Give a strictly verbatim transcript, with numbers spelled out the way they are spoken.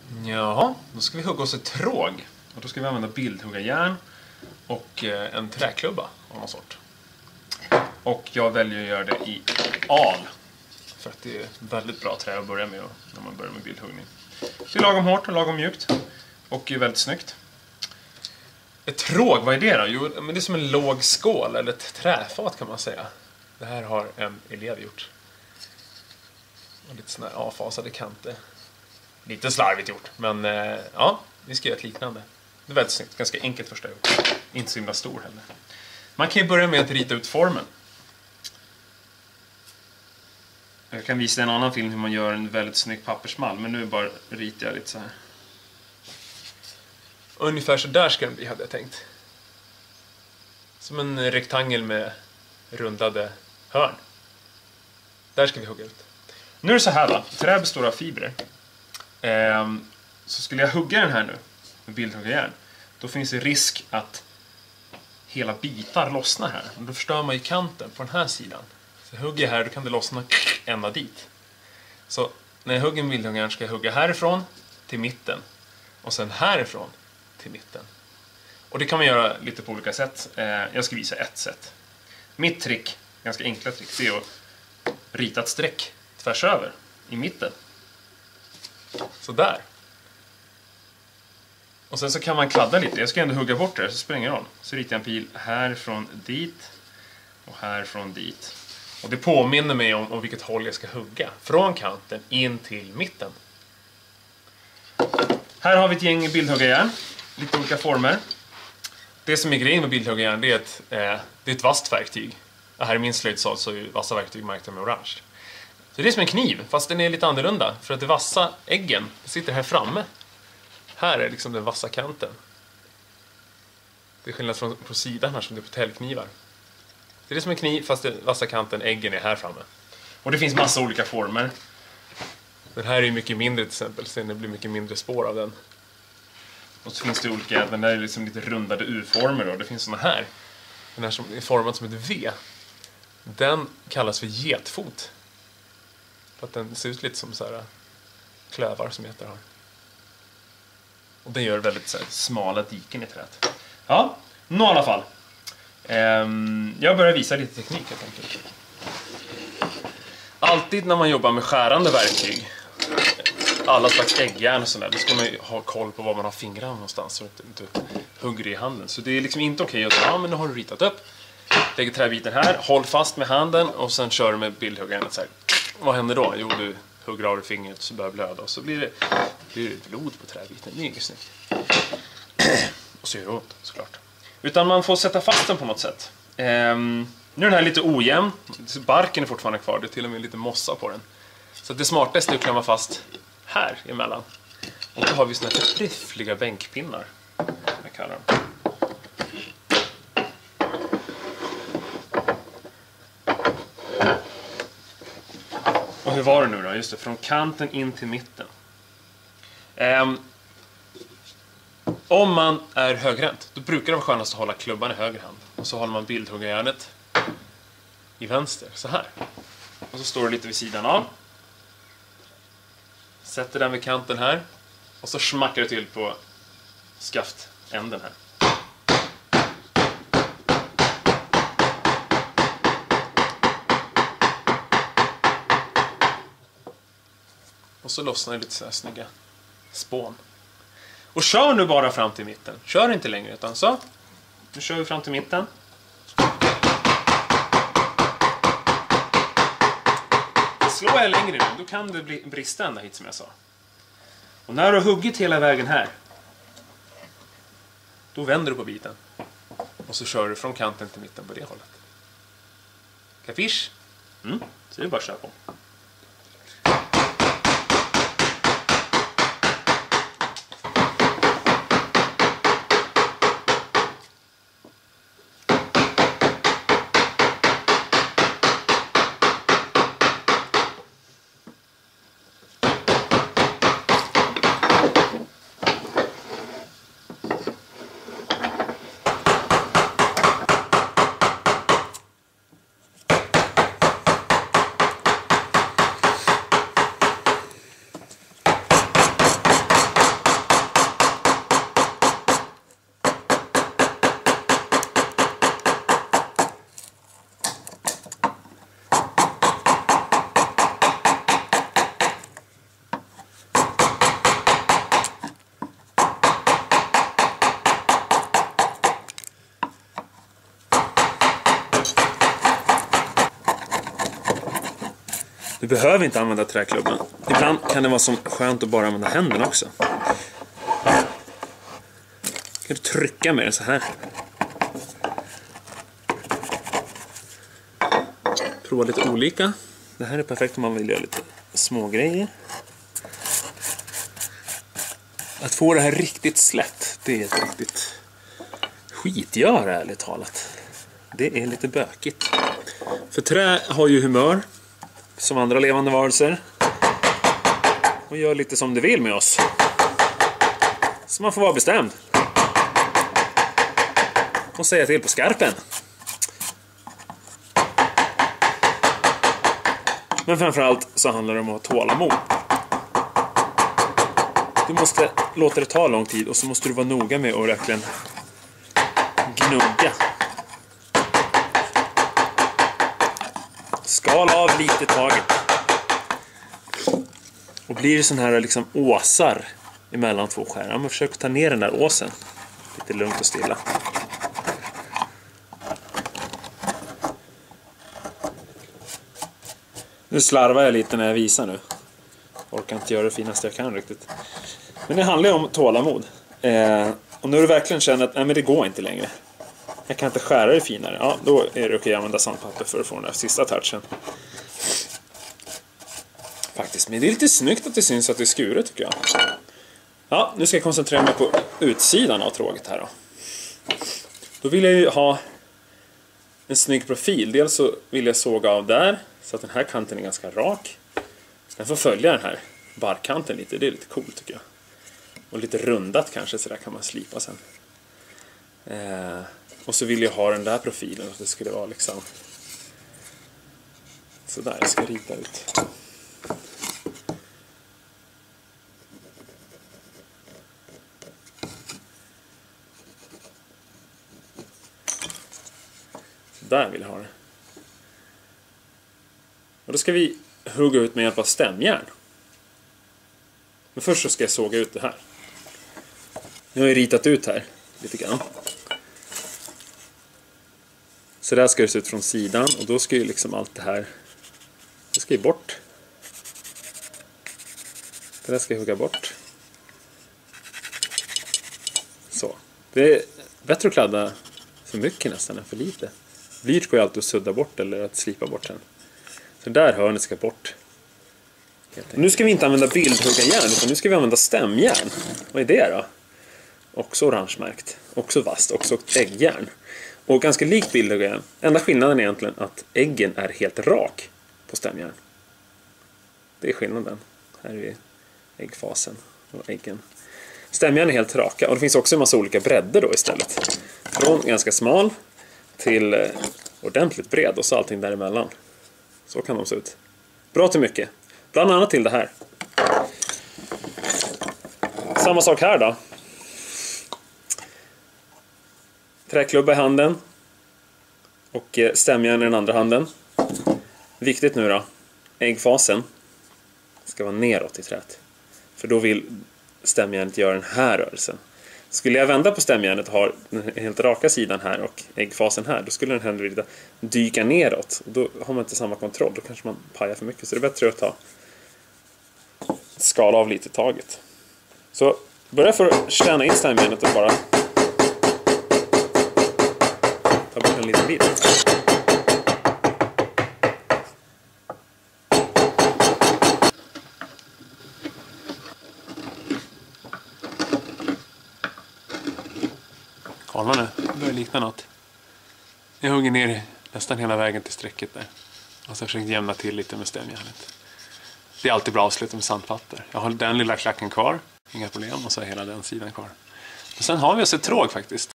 Jaha, då ska vi hugga oss ett tråg. Och då ska vi använda bildhuggarjärn och en träklubba av någon sort. Och jag väljer att göra det i al. För att det är väldigt bra trä att börja med när man börjar med bildhuggning. Det är lagom hårt och lagom mjukt. Och är väldigt snyggt. Ett tråg, vad är det då? Jo, men det är som en låg skål eller ett träfat kan man säga. Det här har en elev gjort. Och lite sådana här avfasade kanter. Lite slarvigt gjort, men eh, ja, vi ska göra ett liknande. Det är väldigt snyggt, ganska enkelt första gjort. Inte så himla stor heller. Man kan ju börja med att rita ut formen. Jag kan visa en annan film hur man gör en väldigt snygg pappersmall, men nu bara ritar jag lite så här. Ungefär så där ska den bli, hade jag tänkt. Som en rektangel med rundade hörn. Där ska vi hugga ut. Nu är det så här va, trä består av fibrer. Ehm, så skulle jag hugga den här nu med bildhuggarjärn, då finns det risk att hela bitar lossnar här. Och då förstör man ju kanten på den här sidan. Så hugger jag här, då kan det lossna ända dit. Så när jag hugger med bildhuggarjärn ska jag hugga härifrån till mitten. Och sen härifrån till mitten. Och det kan man göra lite på olika sätt. Ehm, jag ska visa ett sätt. Mitt trick, ganska enkla trick, det är att rita ett streck tvärs över i mitten. Så där. Och sen så kan man kladda lite. Jag ska ändå hugga bort det, så spelar ingen roll. Så ritar jag en pil härifrån dit och härifrån dit. Och det påminner mig om, om vilket håll jag ska hugga. Från kanten in till mitten. Här har vi ett gäng bildhuggarjärn. Lite olika former. Det som är grejen med bildhuggarjärn är att eh, det är ett vasst verktyg. Och här i min slöjdsal så är vassa verktyg märkta med orange. Så det är som en kniv, fast den är lite annorlunda. För att det vassa äggen sitter här framme. Här är liksom den vassa kanten. Det är skillnad från på sidan här som det är på täljknivar. Det är som en kniv, fast den vassa kanten, äggen är här framme. Och det finns massa olika former. Den här är ju mycket mindre till exempel, så det blir mycket mindre spår av den. Och så finns det olika, den där är liksom lite rundade U-former då. Det finns såna här. Den här som är formad som ett V. Den kallas för getfot. För att den ser ut lite som så här klövar som heter här. Och den gör väldigt så här smala diken i träet. Ja, nå i alla fall. Ehm, jag börjar visa lite teknik helt enkelt. Alltid när man jobbar med skärande verktyg, alla slags äggjärn och sådär, då ska man ju ha koll på var man har fingrarna någonstans så att det inte hugger i handen. Så det är liksom inte okej att säga, ja men nu har du ritat upp. Lägger träbiten här, håll fast med handen och sen kör du med bildhuggaren så här. Vad händer då? Jo, du hugger av dig fingret så börjar blöda och så blir det, blir det blod på träbiten. Det är inget snyggt. Och så gör det ont, såklart. Utan man får sätta fast den på något sätt. Ehm, nu är den här lite ojämn. Barken är fortfarande kvar, det är till och med lite mossa på den. Så det smartaste är att klämma fast här emellan. Och då har vi såna här förträffliga bänkpinnar. Jag kallar dem. Och hur var det nu då? Just det, från kanten in till mitten. Um, om man är högerhänt, då brukar det vara skönast att hålla klubban i höger hand. Och så håller man bildhuggarjärnet i vänster, så här. Och så står det lite vid sidan av. Sätter den vid kanten här. Och så smackar det till på skaftänden här. Och så lossnar det lite så här snygga spån. Och kör nu bara fram till mitten. Kör inte längre utan så. Nu kör vi fram till mitten. Slår jag längre nu, då kan det bli brista ända hit som jag sa. Och när du har huggit hela vägen här, då vänder du på biten. Och så kör du från kanten till mitten på det hållet. Kapisch? Mm, så det är bara att köra på. Du behöver inte använda träklubban. Ibland kan det vara som skönt att bara använda händerna också. Kan du trycka med den så här. Prova lite olika. Det här är perfekt om man vill göra lite små grejer. Att få det här riktigt slätt, det är ett riktigt skitgör, ärligt talat. Det är lite bökigt. För trä har ju humör som andra levande varelser och gör lite som det vill med oss. Så man får vara bestämd och säga till på skarpen. Men framförallt så handlar det om att ha tålamod. Du måste låta det ta lång tid och så måste du vara noga med att verkligen gnugga. Skala av lite taget. Och blir det sån här liksom åsar emellan två skär, men försök ta ner den där åsen lite lugnt och stilla. Nu slarvar jag lite när jag visar nu. Orkar inte göra det finaste jag kan riktigt. Men det handlar ju om tålamod. Eh, och när du verkligen känner att nej, men det går inte längre. Jag kan inte skära det finare. Ja, då är det okej att använda sandpapper för att få den där sista touchen. Faktiskt, men det är lite snyggt att det syns att det är skuret tycker jag. Ja, nu ska jag koncentrera mig på utsidan av tråget här då. Då vill jag ju ha en snygg profil. Dels så vill jag såga av där så att den här kanten är ganska rak. Sen får följa den här barrkanten lite. Det är lite coolt tycker jag. Och lite rundat kanske, så där kan man slipa sen. Eh, och så vill jag ha den där profilen. Att det skulle vara liksom så där, jag ska rita ut. Så där vill jag ha det. Och då ska vi hugga ut med hjälp av stämjärn. Men först så ska jag såga ut det här. Nu har jag ritat ut här lite grann. Så där ska det se ut från sidan. Och då ska ju liksom allt det här, det ska ju bort. Det där ska jag hugga bort. Så. Det är bättre att kladda för mycket nästan än för lite. Blyert går ju alltid att sudda bort eller att slipa bort sen. Så där hörnet ska bort. Nu ska vi inte använda bildhuggarjärn utan nu ska vi använda stämjärn. Vad är det då? Också orangemärkt. Också vasst. Också äggjärn. Och ganska likt bildhuggarjärn. Enda skillnaden är egentligen att äggen är helt rak på stämjärn. Det är skillnaden. Här är vi äggfasen och äggen. Stämjärn är helt raka. Och det finns också en massa olika bredder då istället. Från ganska smal till eh, ordentligt bred och så allting däremellan. Så kan de se ut. Bra till mycket. Bland annat till det här. Samma sak här då. Träklubba i handen. Och stämjärn i den andra handen. Viktigt nu då. Äggfasen ska vara neråt i träet. För då vill stämjärnet göra den här rörelsen. Skulle jag vända på stämjärnet och ha den helt raka sidan här och äggfasen här, då skulle den hellre vilja dyka neråt. Och då har man inte samma kontroll, då kanske man pajar för mycket. Så det är bättre att ta skala av lite taget. Så börja för att känna in stämjärnet och bara ta bort en liten bit. Kolla nu, det börjar likna något. Jag hugger ner nästan hela vägen till strecket där. Och så försöker jämna till lite med stämjärnet. Det är alltid bra att sluta med sandpapper. Jag har den lilla klacken kvar, inga problem. Och så är hela den sidan kvar. Och sen har vi oss ett tråg faktiskt.